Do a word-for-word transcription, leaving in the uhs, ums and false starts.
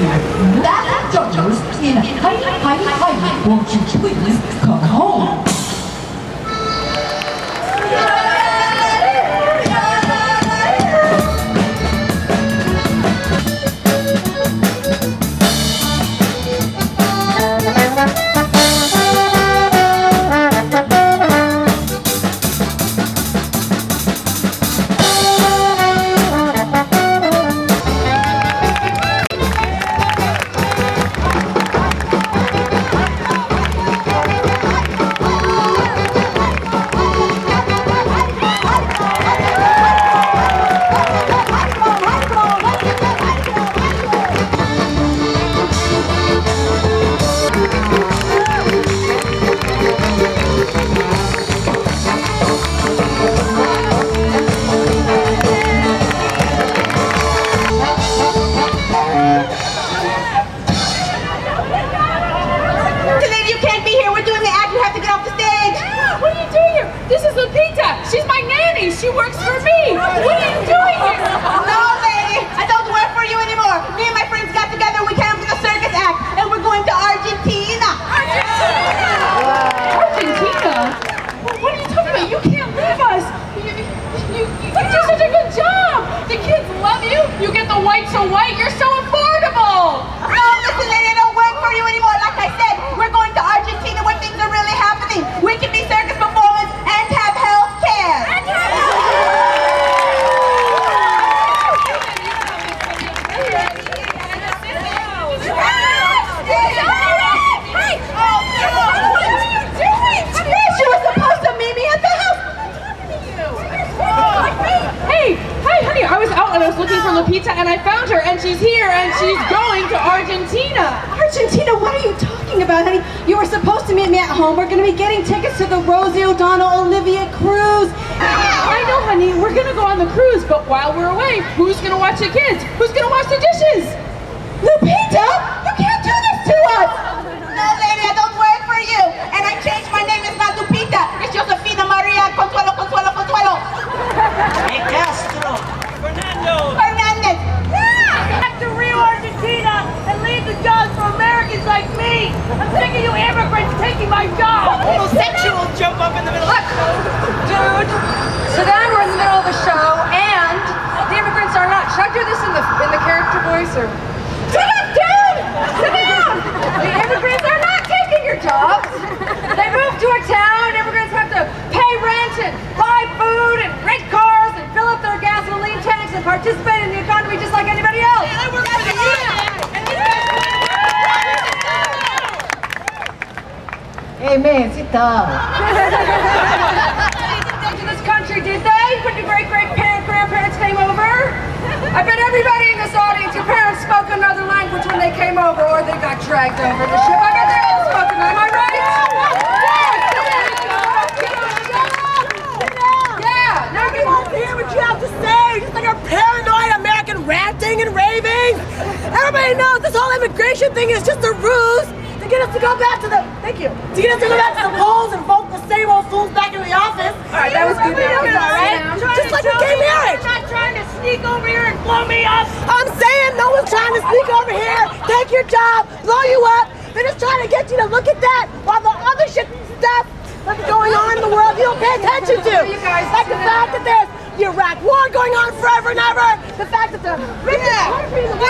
That's JoJo's in Hi Hi Hi. Won't you please come home? She's my nanny. She works for me. What are you doing here? No, lady. I don't work for you anymore. Me and my friends got together. We came up with a circus act, and we're going to Argentina. Argentina? Argentina? What are you talking about? You can't leave us. You, you, you do such a good job. The kids love you. You get the white so white. You're so affordable. No, listen, lady. I don't work for you anymore. Like I said, we're going to Argentina where things are really happening. We can be circus performers and have health care. I was out and I was looking for Lupita and I found her and she's here and she's going to Argentina. Argentina? What are you talking about, honey? You were supposed to meet me at home. We're going to be getting tickets to the Rosie O'Donnell Olivia cruise. I know, honey. We're going to go on the cruise, but while we're away, who's going to watch the kids? Who's going to wash the dishes? Lupita, you can't do this to us. No, lady, I don't work for you. And I changed my name. It's not Lupita. It's Josefina Maria Consuelo, Consuelo, Consuelo. Hey, Castro. Fernando. Fernandez. Back to Rio, Argentina, and leave the jobs for Americans like me. I'm sick of you immigrants taking my job. Homosexual jump up in the middle of the show. Dude, so then we're in the middle of the show, and the immigrants are not. Should I do this in the in the character voice or? Sit down, dude. Sit down. The immigrants are not taking your jobs. They moved to a town. Immigrants have to pay rent and buy food and rent cars and fill up their gasoline tanks and participate in the economy just like anybody else. Yeah, I work for the union. Amen. Sit down. To this country, did they? When your great great parent grandparents came over? I bet everybody in this audience, your parents spoke another language when they came over, or they got dragged over the ship. I bet they all spoke it. Am I right? Yeah. Now I want to hear what you have to say. Just like a paranoid American ranting and raving. Everybody knows this whole immigration thing is just a ruse to get us to go back to the. Thank you. To get us to go back to the polls and vote the same old fools back in the office. All right, that was good. All right. Just like a gay marriage. You're not trying to sneak over here and blow me up. I'm saying no one's trying to sneak over here, take your job, blow you up. They're just trying to get you to look at that while the other shit stuff that's going on in the world you don't pay attention to. You guys, like the fact that there's the Iraq war going on forever and ever. The fact that the richest country in the